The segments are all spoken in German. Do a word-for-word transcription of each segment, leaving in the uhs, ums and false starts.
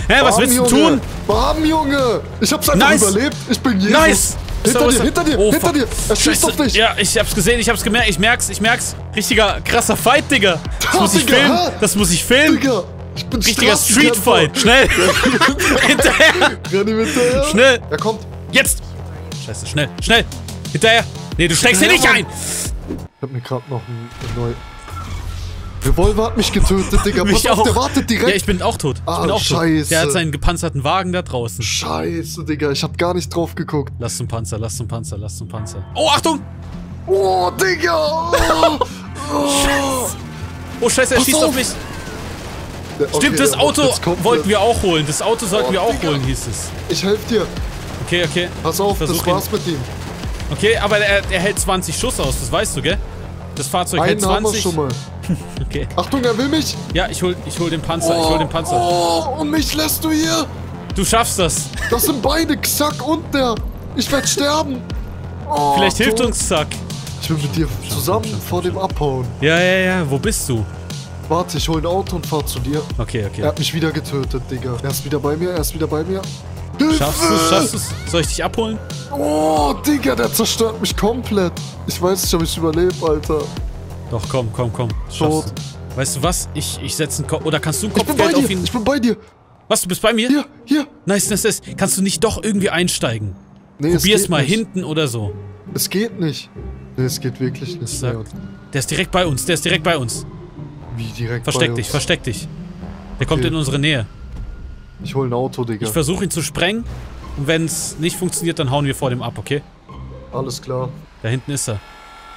Hä, was willst du tun? Bam, Junge! Ich hab's einfach Nice. überlebt. Ich bin Jesus. Nice! Hinter dir, hinter dir, oh, hinter fuck. dir! Er schießt auf dich! Ja, ich hab's gesehen, ich hab's gemerkt, ich merk's, ich merk's. Richtiger, krasser Fight, Digga. Das muss ich Digga, filmen, hä? das muss ich filmen. Digga, ich bin Richtiger Straßenkämpfer. Streetfight, schnell. Hinterher. Renn ihm hinterher. Schnell. Er kommt. Jetzt. Scheiße, schnell, schnell. Hinterher. Nee, du steigst hier nicht ein. Ich hab mir gerade noch ein, ein neu... Revolver hat mich getötet, Digga. Mich Pass auf, auch. der wartet direkt. Ja, ich bin auch tot. Ich Ah, bin auch scheiße. tot. Der hat seinen gepanzerten Wagen da draußen. Scheiße, Digga. Ich hab gar nicht drauf geguckt. Lass zum Panzer, lass zum Panzer, lass zum Panzer. Oh, Achtung! Oh, Digga. Oh, oh. Oh, Scheiße, er Pass schießt auf. auf mich. Der- okay, Stimmt, das der- Auto jetzt kommt wollten der. wir auch holen. Das Auto sollten Oh, wir auch Digga. holen, hieß es. Ich helf dir. Okay, okay. Pass auf, Ich das versuch ihn. war's mit ihm. Okay, aber er, er hält zwanzig Schuss aus, das weißt du, gell? Das Fahrzeug hält Einen haben wir zwanzig. schon mal. Okay. Achtung, er will mich. Ja, ich hol, ich hol den Panzer, ich hol den Panzer. Oh, und mich lässt du hier. Du schaffst das. Das sind beide, Xack und der. Ich werd sterben. Oh, Vielleicht hilft tot. uns Zack. Ich bin mit dir zusammen vor dem Abhauen. Ja, ja, ja, wo bist du? Warte, ich hol ein Auto und fahr zu dir. Okay, Er okay. hat mich wieder getötet, Digga. Er ist wieder bei mir, er ist wieder bei mir. Hilfe! Schaffst du schaffst du's? Soll ich dich abholen? Oh, Digga, der zerstört mich komplett. Ich weiß nicht, ob ich überlebe, Alter. Doch, komm, komm, komm. Tot. Schaffst du. Weißt du was? Ich, ich setze einen Kopf. Oder kannst du ein Ich bin bei Kopfgeld auf dir, ihn. ich bin bei dir. Was, du bist bei mir? Hier, hier. Nice, nice, nice. Kannst du nicht doch irgendwie einsteigen? Nee, Probier's geht mal nicht. hinten oder so. Es geht nicht. Nee, es geht wirklich nicht. Sag. Leon. Der ist direkt bei uns, der ist direkt bei uns. Wie direkt Versteck bei dich, uns? versteck dich. Der kommt Okay. in unsere Nähe. Ich hol ein Auto, Digga. Ich versuche ihn zu sprengen. Und wenn es nicht funktioniert, dann hauen wir vor dem ab, okay? Alles klar. Da hinten ist er.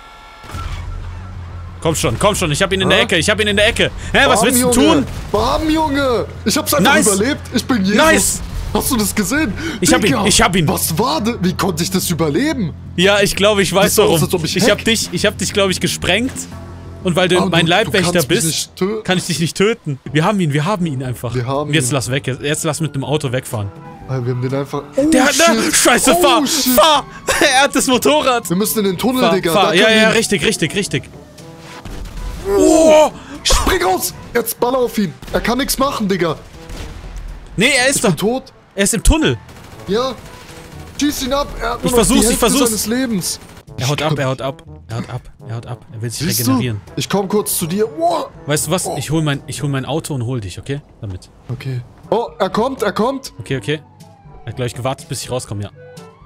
Komm schon, komm schon, ich hab ihn in der Hä? Ecke, ich hab ihn in der Ecke. Hä, was Bam, willst du Junge. tun? Bam, Junge! Ich hab's einfach Nice. überlebt. Ich bin Jesus. Nice. Hast du das gesehen? Ich hab ihn, Digga, ich hab ihn. Was war das? Wie konnte ich das überleben? Ja, ich glaube, ich weiß Sieht aus, warum. als ob ich Ich hack. hab dich, ich hab dich, glaube ich, gesprengt. Und weil du Aber mein du- du Leibwächter kannst mich bist, nicht töten. kann ich dich nicht töten. Wir haben ihn, wir haben ihn einfach. Wir haben Und jetzt ihn. lass weg, jetzt, jetzt lass mit dem Auto wegfahren. Alter, wir haben den einfach... Oh, Der hat, ne? shit. Scheiße, oh, fahr, shit. fahr! Er hat das Motorrad. Wir müssen in den Tunnel, Fahr, Digga. fahr. Da Ja, können ja, wir- richtig, richtig, richtig. Oh! Spring raus! Jetzt baller auf ihn. Er kann nichts machen, Digga. Nee, er ist Ich bin doch. tot. Er ist im Tunnel. Ja. Schieß ihn ab. Er hat nur Ich noch versuch's, die ich Hälfte versuch's. seines Lebens. Er haut ab, er haut ab. Er haut ab, er haut ab. Er will sich Siehst du? regenerieren. Ich komm kurz zu dir. Oh. Weißt du was? Oh. Ich hol mein, ich hol mein Auto und hol dich, okay? Damit. Okay. Oh, er kommt, er kommt. Okay, okay. Er hat gleich gewartet, bis ich rauskomme, ja.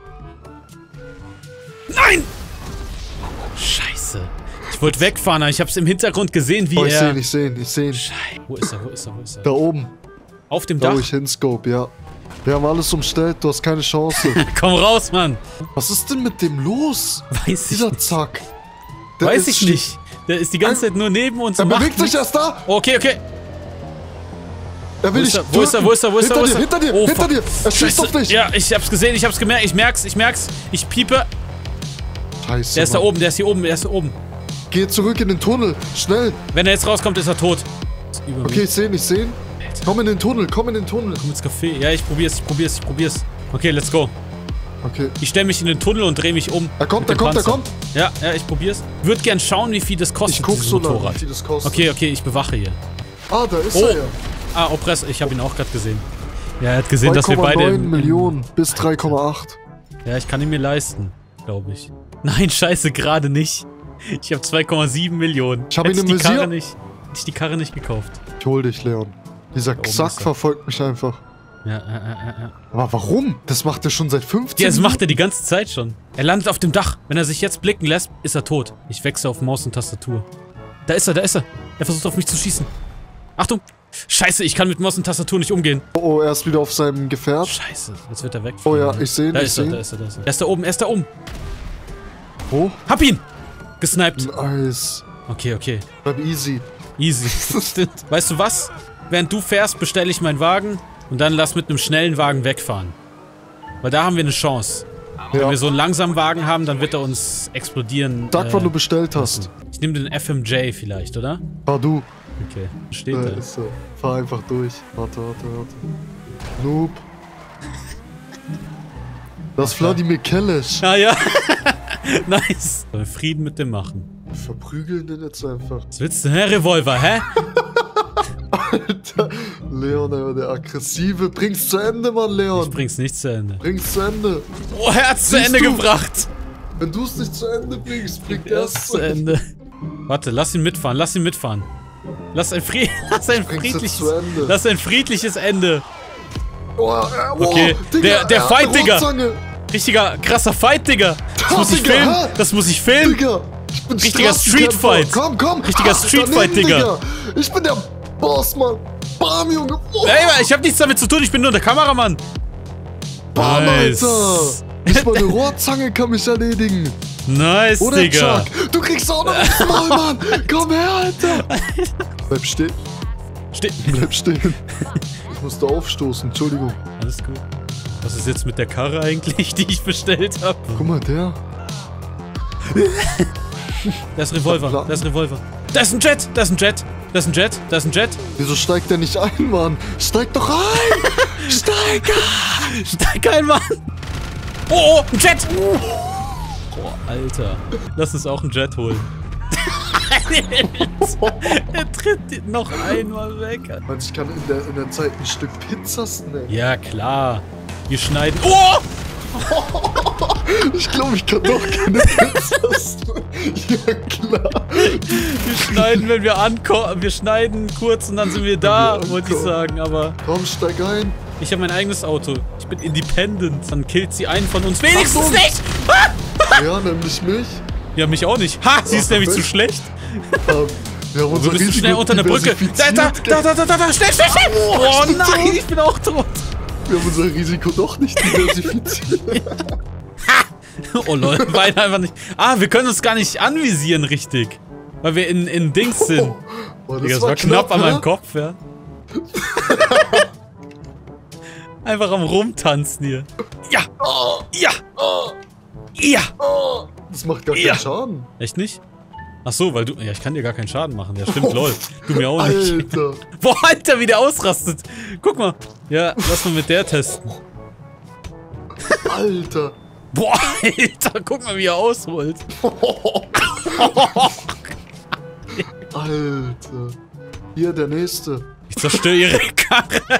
Nein! Scheiße. Ich wollte wegfahren, aber ich hab's im Hintergrund gesehen, wie Oh, ich seh er... ihn, ich seh ihn, ich seh ihn. Scheiße. Wo ist er, wo ist er, wo ist er? Da oben. Auf dem Da, Dach? wo ich hinscope, ja. Wir haben alles umstellt, du hast keine Chance. Komm raus, Mann! Was ist denn mit dem los? Weiß ich Dieser nicht. Zack. Der Weiß ist ich nicht. Der ist die ganze Zeit nur neben uns Er und macht bewegt sich nichts. erst da. Okay, okay. Er will Wo dich ist er, wo ist er, wo ist er, wo ist er, wo ist er? Hinter dir, Oh, hinter dir, fuck. hinter dir. Er schießt Scheiße. auf dich. Ja, ich hab's gesehen, ich hab's gemerkt, ich merk's, ich merk's. Ich piepe. Scheiße, Der ist da Mann. oben, der ist hier oben, der ist da oben. Geh zurück in den Tunnel. Schnell. Wenn er jetzt rauskommt, ist er tot. Über Okay, ich seh ihn, ich seh ihn. Komm in den Tunnel, komm in den Tunnel. Komm ins Café. Ja, ich probier's, ich probier's, ich probier's. Okay, let's go. Okay. Ich stell mich in den Tunnel und dreh mich um. Er kommt, mit er dem kommt, er Panzer. kommt. Ja, ja, ich probier's. Würd gern schauen, wie viel das kostet, Ich guck dieses so nach, Motorrad. wie viel das kostet. Okay, okay, ich bewache hier. Ah, da ist Oh. er ja. Ah, Oppressor, ich habe ihn auch gerade gesehen. Ja, er hat gesehen, dass wir zwei beide... Komma im- neun Millionen bis drei Komma acht. Ja, ich kann ihn mir leisten, glaube ich. Nein, scheiße, gerade nicht. Ich habe zwei Komma sieben Millionen. Ich hab Hätte ihn im die Karre Visier. nicht, hätte ich die Karre nicht gekauft. Ich hol dich, Leon. Dieser oben Xack ist er. verfolgt mich einfach. Ja, ja, ja, ja. Aber warum? Das macht er schon seit fünfzehn Ja, das Minuten. macht er die ganze Zeit schon. Er landet auf dem Dach. Wenn er sich jetzt blicken lässt, ist er tot. Ich wechsle auf Maus und Tastatur. Da ist er, da ist er. Er versucht auf mich zu schießen. Achtung. Scheiße, ich kann mit Maus und Tastatur nicht umgehen. Oh, oh, er ist wieder auf seinem Gefährt. Scheiße, jetzt wird er weg. Oh ja, ich sehe ihn, Da ich ist er, sehe da ihn. ist er, da ist er. Er ist da oben, er ist da oben. Wo? Hab ihn! Gesniped. Nice. Okay, okay. Bleib easy. Easy. Stimmt. Weißt du was? Während du fährst, bestelle ich meinen Wagen und dann lass mit einem schnellen Wagen wegfahren. Weil da haben wir eine Chance. Wenn Ja. wir so einen langsamen Wagen haben, dann wird er uns explodieren. Sag, äh, wann du bestellt hast. Ich nehme den F M J vielleicht, oder? Fahr du. Okay, steht Da da. ist er. Fahr einfach durch. Warte, warte, warte. Noob. Das ist Wladimir Kelesch. Ah ja. Nice. Sollen wir Frieden mit dem machen. Wir verprügeln den jetzt einfach. Was willst du, hä, Revolver, hä? Alter, Leon, Alter, der Aggressive. Bring's zu Ende, Mann, Leon. Ich bring's nicht zu Ende. Bring's zu Ende. Oh, er hat's zu Ende du? gebracht. Wenn du es nicht zu Ende bringst, bringt Er er ist es zu Ende. Warte, lass ihn mitfahren, lass ihn mitfahren. Lass ein, Fried lass ein, friedliches, zu Ende. lass ein friedliches Ende. Oh, äh, oh, Okay, Digga, der, der er hat Fight, eine Digga. Rotzange. Richtiger, krasser Fight, Digga. Das Ja, muss ich Digga, filmen. hä? Das muss ich filmen. Digga, ich bin Richtiger Straßenkämpfer. Streetfight. Komm, komm. Richtiger Ah, Streetfight, daneben, Digga. Ich bin der Boss, Mann. Bam, Junge. Oh, Ey, ich hab nichts damit zu tun, ich bin nur der Kameramann. Bam, Nice. Alter. Nicht mal eine Rohrzange kann mich erledigen. Nice, Oder, Digga. Chuck? Du kriegst auch noch was Maul, Mann. Komm her, Alter. Bleib stehen. Ste Bleib stehen. Ich musste aufstoßen, Entschuldigung. Alles gut. Was ist jetzt mit der Karre eigentlich, die ich bestellt habe? Guck mal, der. Da ist Revolver, da ist Revolver. Da ist ein Jet, da ist ein Jet, da ist ein Jet, da ist ein Jet. Wieso steigt der nicht ein, Mann? Steig doch ein! Steig ein! Steig ein, Mann! Oh, oh, ein Jet! Boah, Alter. Lass uns auch einen Jet holen. Er tritt noch einmal weg. Mann, ich kann in der, in der Zeit ein Stück Pizza snacken. Ja, klar. Wir schneiden... Oh! Ich glaube, ich kann doch keine Pizza snacken. Ja, klar. Wir schneiden, wenn wir ankommen. Wir schneiden kurz und dann sind wir da, wir wollte ich sagen. Aber Komm, steig ein. ich habe mein eigenes Auto. Ich bin independent. Dann killt sie einen von uns. Wenigstens Achtung. nicht! Ah! Ja, nämlich mich. Ja, mich auch nicht. Ha, sie ist Ja, nämlich zu perfekt. schlecht. Ähm, wir haben unser Du bist zu Risiko schnell unter der Brücke. Da, da, diversifiziert. da, da, da, da, da, schnell, schnell, schnell! Oh, Oh ich bin nein, tot. ich bin auch tot. Wir haben unser Risiko doch nicht diversifiziert. Oh lol, beide einfach nicht. Ah, wir können uns gar nicht anvisieren richtig. Weil wir in, in Dings sind. Oh, Digga, das war knapp, an ne? meinem Kopf, ja. Einfach am Rumtanzen hier. Ja! Oh, Ja! oh, Ja! oh. Das macht gar keinen Ja. Schaden. Echt nicht? Ach so, weil du... Ja, ich kann dir gar keinen Schaden machen. Ja, stimmt, lol. Du mir auch nicht. Alter. Boah, Alter, wie der ausrastet. Guck mal. Ja, lass mal mit der testen. Alter. Boah, Alter, guck mal, wie er ausholt. Alter. Hier, der nächste. Ich zerstöre ihre Karre.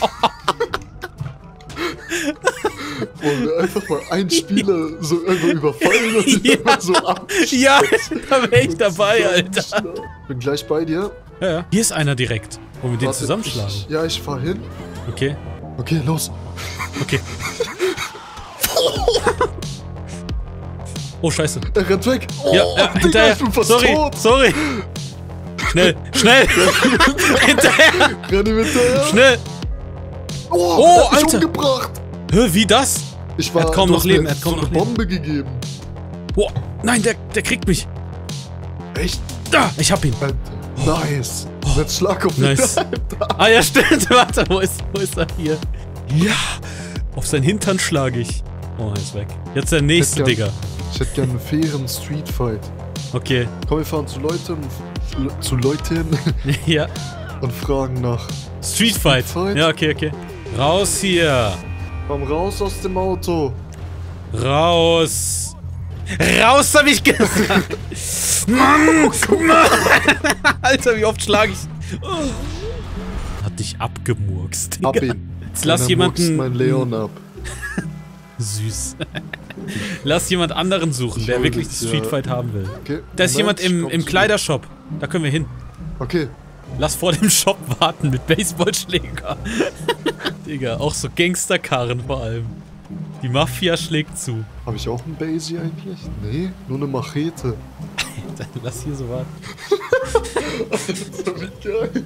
Wollen wir einfach mal einen Spieler so einfach überfallen und ihn Ja. einfach so ab. Ja, da wäre ich dabei, Alter. Bin gleich bei dir. Ja, ja. Hier ist einer direkt. Wollen wir den Warte, zusammenschlagen? Ich, ja, ich fahr hin. Okay, Okay, los. okay. Oh, scheiße. Er rennt weg. Oh, Ja, ja, Digga, hinterher. ich bin fast Sorry, tot. sorry. Schnell, schnell. Hinterher, Renn ihm hinterher. schnell. Oh, Oh, er hat mich Alter. umgebracht. Hä, wie das? Ich war, Er hat kaum du noch hast Leben, mir er hat kaum so noch eine Leben. Bombe gegeben. Boah, nein, der, der kriegt mich. Echt? Da, ich hab ihn. Alter. Nice. Jetzt schlag auf mich. Nice. Ah ja, stimmt. Warte, wo ist, wo ist er hier? Ja. Auf seinen Hintern schlage ich. Oh, er ist weg. Jetzt der nächste, gern- Digga. Ich hätte gerne einen fairen Streetfight. Okay. Komm, wir fahren zu Leuten, zu Leuten Ja. und fragen nach. Street Fight. Fight? Ja, okay, okay. Raus hier. Komm raus aus dem Auto. Raus. Raus, hab ich gesagt. Mann, Mann. Alter, wie oft schlage ich. Oh. Hat dich abgemurkst, Digga. Ab ihn. Jetzt lass Und er jemanden... muckst mein Leon ab. Süß. Lass jemand anderen suchen, der hol wirklich dich, das Street ja. Fight haben will. Okay. Da ist Moment, jemand im, ich komm im zu Kleidershop. Da können wir hin. dir. Okay. Lass vor dem Shop warten mit Baseballschläger. Digga, auch so Gangsterkarren vor allem. Die Mafia schlägt zu. Habe ich auch einen Basie eigentlich? Nee, nur eine Machete. Dann lass hier so warten. Wie geil.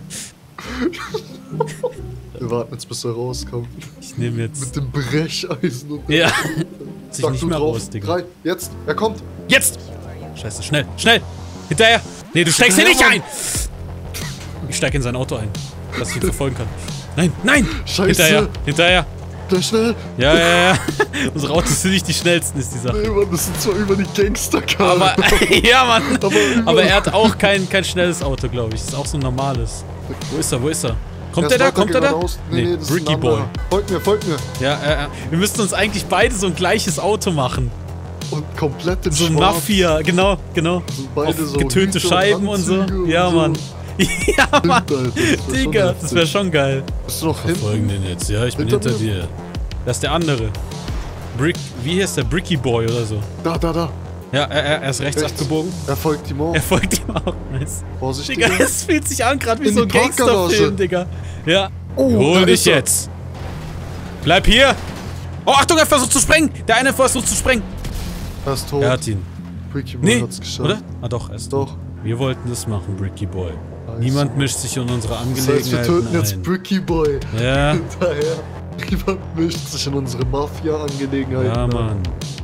Wir warten jetzt, bis er rauskommt. Ich nehme jetzt... Mit dem Brecheisen und Ja. Sich Sag nicht du mehr drauf. raus, Digga. Drei, jetzt, er kommt. Jetzt! Scheiße, schnell, schnell! Hinterher! Nee, du steigst hier nicht Hinterher, ein! Ich steig in sein Auto ein, dass ich ihn verfolgen kann. Nein, nein! Scheiße. Hinterher, hinterher! Gleich schnell. Ja, ja, ja. Unsere Autos sind nicht die schnellsten, ist die Sache. Nee, Mann, das sind zwar über die Gangsterkarren. Aber, ja, Mann. Aber immer- Aber er hat auch kein, kein schnelles Auto, glaube ich. Das ist auch so ein normales. Wo ist er, wo ist er? Kommt Er der ist da? Kommt er da? weitergeradeaus. Nee, nee, das ist Ricky ein Boy. anderer. Folgt mir, folgt mir. Ja, äh, äh, wir müssten uns eigentlich beide so ein gleiches Auto machen. Und komplett in So ein Schwarz. Mafia, genau, genau. So beide Auf so getönte Hüte und Scheiben und so. Anzüge und Ja, so. Mann. Ja, Mann. Alter, das wär schon Digga, heftig. das wäre schon geil. Bist du noch Verfolgen hinten? den jetzt. Ja, ich bin Hinter hinter mir? dir. Das ist der andere. Brick, wie heißt der? Bricky Boy oder so. Da, da, da. Ja, er, er er ist rechts, Rechts. abgebogen. Er folgt ihm auch. Er folgt ihm auch. Nice. Vorsichtig. Digga, es fühlt sich an gerade wie In so ein die Parkgarage. Gangsterfilm, Digga. Ja. Oh, Hol da dich ist er. jetzt. Bleib hier. Oh, Achtung, er versucht zu sprengen. Der eine versucht zu sprengen. Er ist tot. Er hat ihn. Bricky Boy Nee, hat's geschafft. oder? Ah doch, er ist Doch. tot. Wir wollten das machen, Bricky Boy. Nice. Niemand mischt sich in unsere Das Angelegenheiten heißt, wir töten jetzt ein. Bricky Boy. Ja, Hinterher. Niemand mischt sich in unsere Mafia-Angelegenheiten ja, ein. Mann.